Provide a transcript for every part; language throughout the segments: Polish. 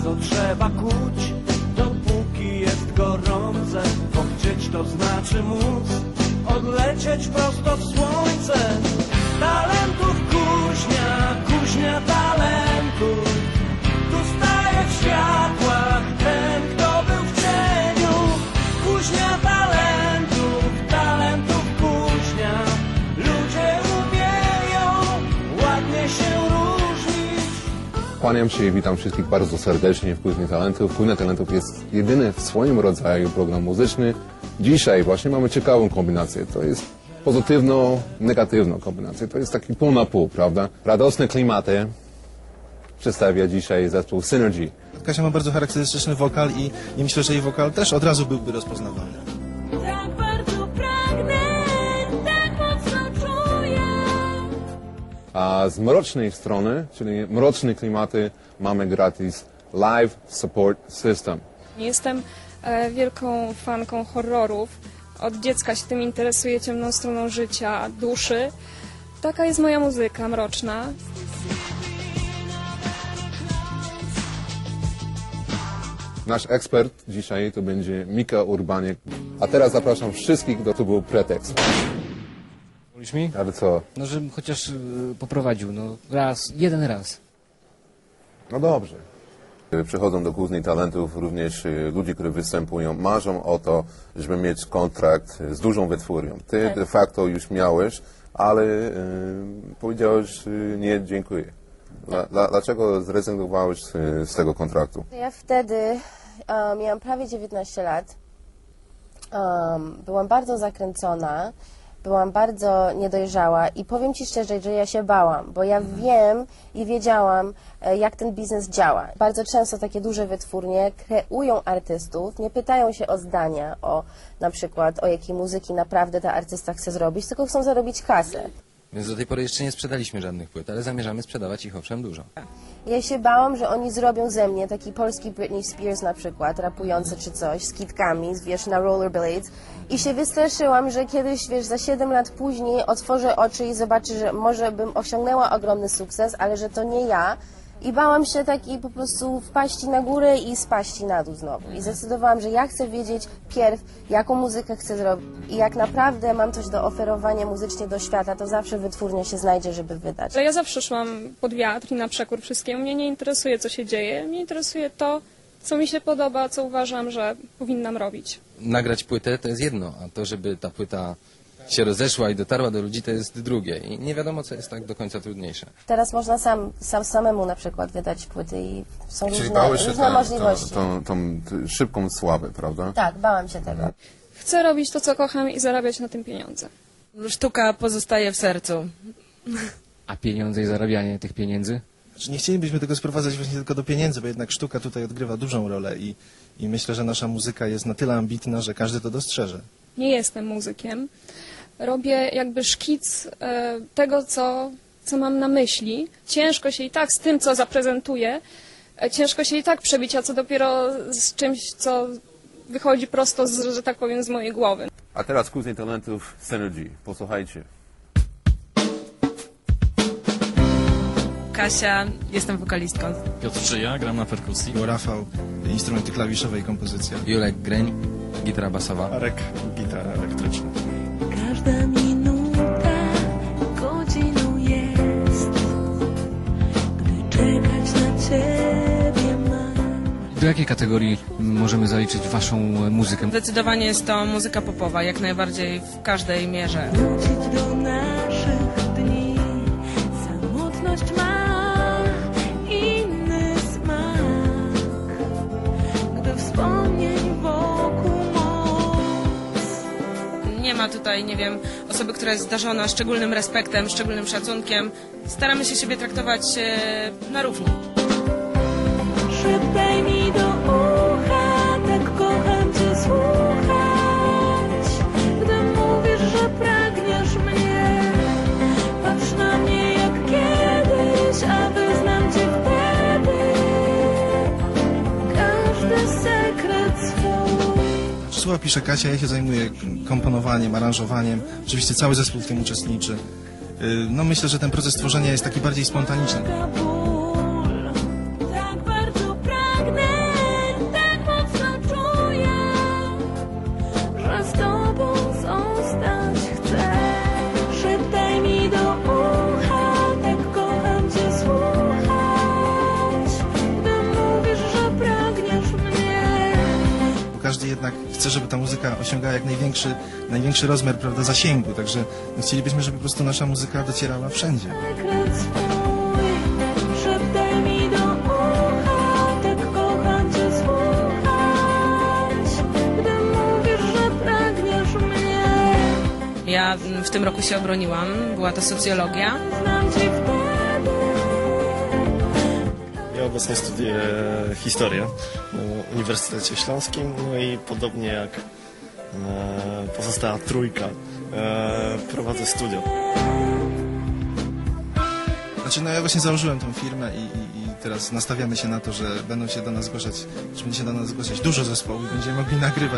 co trzeba kuć, dopóki jest gorące, bo chcieć to znaczy móc odlecieć prosto w słońce. Talentów kuźnia, kuźnia talentów, tu staje w światłach ten, kto był w cieniu. Kuźnia talentów, talentów kuźnia, ludzie umieją ładnie się różnić. Kłaniam się i witam wszystkich bardzo serdecznie w Kuźni Talentów. Kuźnia Talentów jest jedyny w swoim rodzaju program muzyczny. Dzisiaj właśnie mamy ciekawą kombinację. To jest pozytywno-negatywną kombinację. To jest taki pół na pół, prawda? Radosne klimaty przedstawia dzisiaj zespół Synergy. Kasia ma bardzo charakterystyczny wokal i myślę, że jej wokal też od razu byłby rozpoznawalny. Tak bardzo pragnę, tak mocno czuję. A z mrocznej strony, czyli mroczne klimaty, mamy gratis Live Support System. Jestem wielką fanką horrorów. Od dziecka się tym interesuję, ciemną stroną życia, duszy. Taka jest moja muzyka mroczna. Nasz ekspert dzisiaj to będzie Mika Urbaniak. A teraz zapraszam wszystkich, to był pretekst. Mówisz mi? Ale co? No, żebym chociaż poprowadził, no raz, jeden raz. No dobrze. Przychodzą do Kuźni Talentów również ludzie, którzy występują, marzą o to, żeby mieć kontrakt z dużą wytwórnią. Ty de facto już miałeś, ale powiedziałeś nie, dziękuję. Dlaczego zrezygnowałeś z tego kontraktu? Ja wtedy miałam prawie 19 lat. Byłam bardzo zakręcona, byłam bardzo niedojrzała i powiem Ci szczerze, że ja się bałam, bo ja wiem i wiedziałam, jak ten biznes działa. Bardzo często takie duże wytwórnie kreują artystów, nie pytają się o zdania, na przykład o jakiej muzyki naprawdę ta artysta chce zrobić, tylko chcą zarobić kasę. Więc do tej pory jeszcze nie sprzedaliśmy żadnych płyt, ale zamierzamy sprzedawać ich owszem dużo. Ja się bałam, że oni zrobią ze mnie taki polski Britney Spears na przykład, rapujący czy coś, z kitkami, wiesz, na rollerblades. I się wystraszyłam, że kiedyś, wiesz, za 7 lat później otworzę oczy i zobaczę, że może bym osiągnęła ogromny sukces, ale że to nie ja. I bałam się takiej po prostu wpaści na górę i spaści na dół znowu. I zdecydowałam, że ja chcę wiedzieć pierw, jaką muzykę chcę zrobić. I jak naprawdę mam coś do oferowania muzycznie do świata, to zawsze wytwórnia się znajdzie, żeby wydać. Ale ja zawsze szłam pod wiatr i na przekór wszystkiemu. Mnie nie interesuje, co się dzieje. Mnie interesuje to, co mi się podoba, co uważam, że powinnam robić. Nagrać płytę to jest jedno, a to, żeby ta płyta się rozeszła i dotarła do ludzi, to jest drugie. I nie wiadomo, co jest tak do końca trudniejsze. Teraz można samemu na przykład wydać płyty i są Czyli różne możliwości. Tą szybką sławę, prawda? Tak, bałam się tego. Chcę robić to, co kocham i zarabiać na tym pieniądze. Sztuka pozostaje w sercu. A pieniądze i zarabianie tych pieniędzy? Nie chcielibyśmy tego sprowadzać właśnie tylko do pieniędzy, bo jednak sztuka tutaj odgrywa dużą rolę i myślę, że nasza muzyka jest na tyle ambitna, że każdy to dostrzeże. Nie jestem muzykiem. Robię jakby szkic tego, co mam na myśli. Ciężko się i tak z tym, co zaprezentuję, ciężko się i tak przebić, a co dopiero z czymś, co wychodzi prosto, że tak powiem, z mojej głowy. A teraz Kuźni Talentów Synergy. Posłuchajcie. Kasia, jestem wokalistką. Piotr Czyja, gram na perkusji. Rafał, instrumenty klawiszowe i kompozycja. Julek Greń, gitara basowa. Arek, gitara elektryczna. Każda minuta godziną jest, gdy czekać na Ciebie mam. Do jakiej kategorii możemy zaliczyć waszą muzykę? Zdecydowanie jest to muzyka popowa, jak najbardziej w każdej mierze. Wrócić do naszych dni, samotność ma inny smak, gdy wspomnień wokół moc. Nie ma tutaj, nie wiem, osoby, która jest zdarzona szczególnym respektem, szczególnym szacunkiem. Staramy się siebie traktować na równi. Szeptaj mi do ucha, tak kocham Cię słuchać, gdy mówisz, że pragniesz mnie. Patrz na mnie jak kiedyś, a wyznam Ci wtedy każdy sekret swój. Słowa pisze Kasia, ja się zajmuję komponowaniem, aranżowaniem. Oczywiście cały zespół w tym uczestniczy. No myślę, że ten proces tworzenia jest taki bardziej spontaniczny. Tak bardzo pragnę. każdy jednak chce, żeby ta muzyka osiągała jak największy rozmiar, prawda, zasięgu, także chcielibyśmy, żeby po prostu nasza muzyka docierała wszędzie. Sekret swój szeptaj mi do ucha, tak kocham cię słuchać, gdy mówisz, że pragniesz mnie. Ja w tym roku się obroniłam, była to socjologia. Znam cię wtedy. Ja obecnie studiuję historię na Uniwersytecie Śląskim, no i podobnie jak pozostała trójka prowadzę studio. Znaczy, no ja właśnie założyłem tą firmę i teraz nastawiamy się na to, że będzie się do nas zgłaszać dużo zespołów i będziemy mogli nagrywać.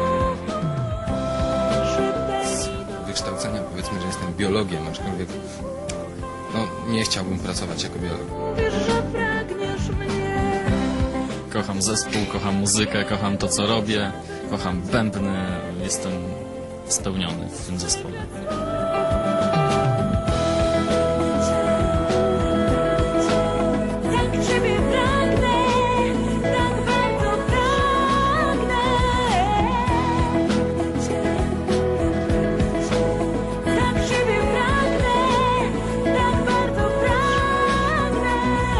Z wykształcenia powiedzmy, że jestem biologiem, aczkolwiek no, nie chciałbym pracować jako biolog. Mówisz, że pragniesz mnie. Kocham zespół, kocham muzykę, kocham to, co robię, kocham bębny, jestem spełniony w tym zespole. Tak ciebie pragnę, tak bardzo pragnę. Tak ciebie pragnę, tak bardzo pragnę.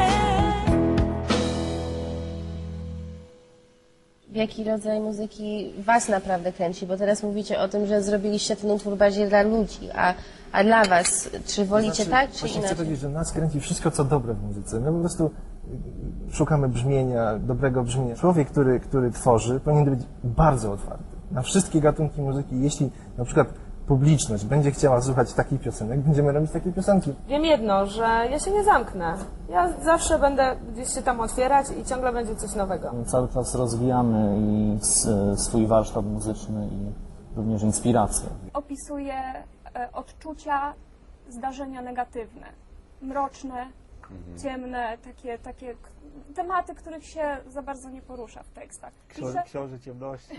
Jaki rodzaj muzyki was naprawdę kręci? Bo teraz mówicie o tym, że zrobiliście ten utwór bardziej dla ludzi, a dla was, czy wolicie tak, czy Właśnie chcę inaczej? powiedzieć, że nas kręci wszystko, co dobre w muzyce. My po prostu szukamy brzmienia, dobrego brzmienia. Człowiek, który tworzy, powinien być bardzo otwarty na wszystkie gatunki muzyki. Jeśli na przykład publiczność będzie chciała słuchać takich piosenek, będziemy robić takie piosenki. Wiem jedno, że ja się nie zamknę. Ja zawsze będę gdzieś się tam otwierać i ciągle będzie coś nowego. Cały czas rozwijamy i swój warsztat muzyczny i również inspiracje. Opisuje odczucia, zdarzenia negatywne, mroczne, ciemne, takie tematy, których się za bardzo nie porusza w tekstach. Książę ciemności.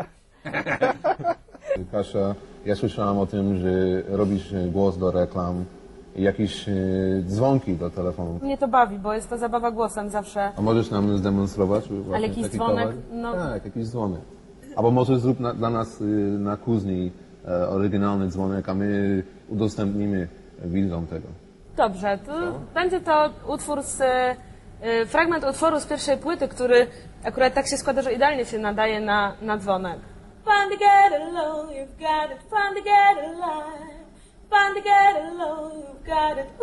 Kasia, ja słyszałam o tym, że robisz głos do reklam i jakieś dzwonki do telefonu. Mnie to bawi, bo jest to zabawa głosem zawsze. A możesz nam zdemonstrować właśnie Ale jakiś taki dzwonek? kawałek? No. Tak, jakiś dzwonek. Albo może zrób dla nas na Kuźni oryginalny dzwonek, a my udostępnimy widzom tego. Dobrze, to będzie to utwór fragment utworu z pierwszej płyty, który akurat tak się składa, że idealnie się nadaje na dzwonek. Fun to get alone, you've got it. Fun to get alive. Fun to get alone, you've got it.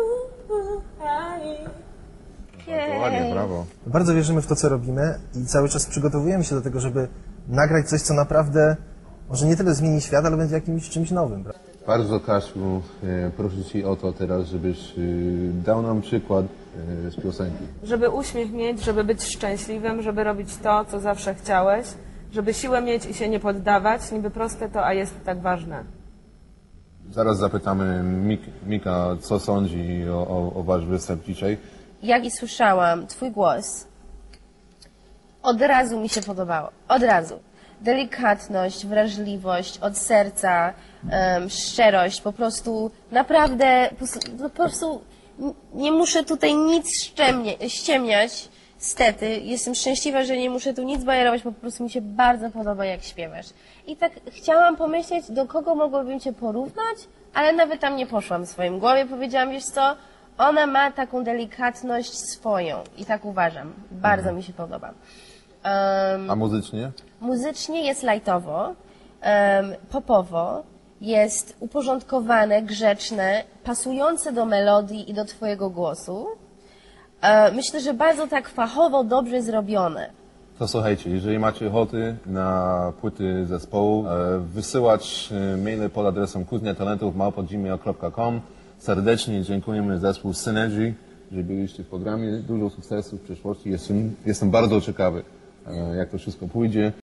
Bardzo ładnie, brawo. Bardzo wierzymy w to, co robimy i cały czas przygotowujemy się do tego, żeby nagrać coś, co naprawdę może nie tyle zmieni świat, ale będzie jakimś czymś nowym. Bardzo, Kasiu, proszę Cię o to teraz, żebyś dał nam przykład z piosenki. Żeby uśmiech mieć, żeby być szczęśliwym, żeby robić to, co zawsze chciałeś, żeby siłę mieć i się nie poddawać. Niby proste to, a jest tak ważne. Zaraz zapytamy Mika, co sądzi o wasz występ dzisiaj. Jak i słyszałam twój głos, od razu mi się podobało. Od razu. Delikatność, wrażliwość, od serca, szczerość, po prostu naprawdę, po prostu nie muszę tutaj nic ściemniać. Niestety, jestem szczęśliwa, że nie muszę tu nic bajerować, bo po prostu mi się bardzo podoba, jak śpiewasz. I tak chciałam pomyśleć, do kogo mogłabym cię porównać, ale nawet tam nie poszłam w swoim głowie. Powiedziałam, wiesz co, ona ma taką delikatność swoją i tak uważam. Bardzo mi się podoba. A muzycznie? Muzycznie jest lajtowo, popowo, jest uporządkowane, grzeczne, pasujące do melodii i do twojego głosu. Myślę, że bardzo tak fachowo, dobrze zrobione. To słuchajcie, jeżeli macie ochoty na płyty zespołu, wysyłać maile pod adresem kuzniatalentów@gmail.com. Serdecznie dziękujemy zespół Synergy, że byliście w programie. Dużo sukcesów w przyszłości. Jestem bardzo ciekawy, jak to wszystko pójdzie.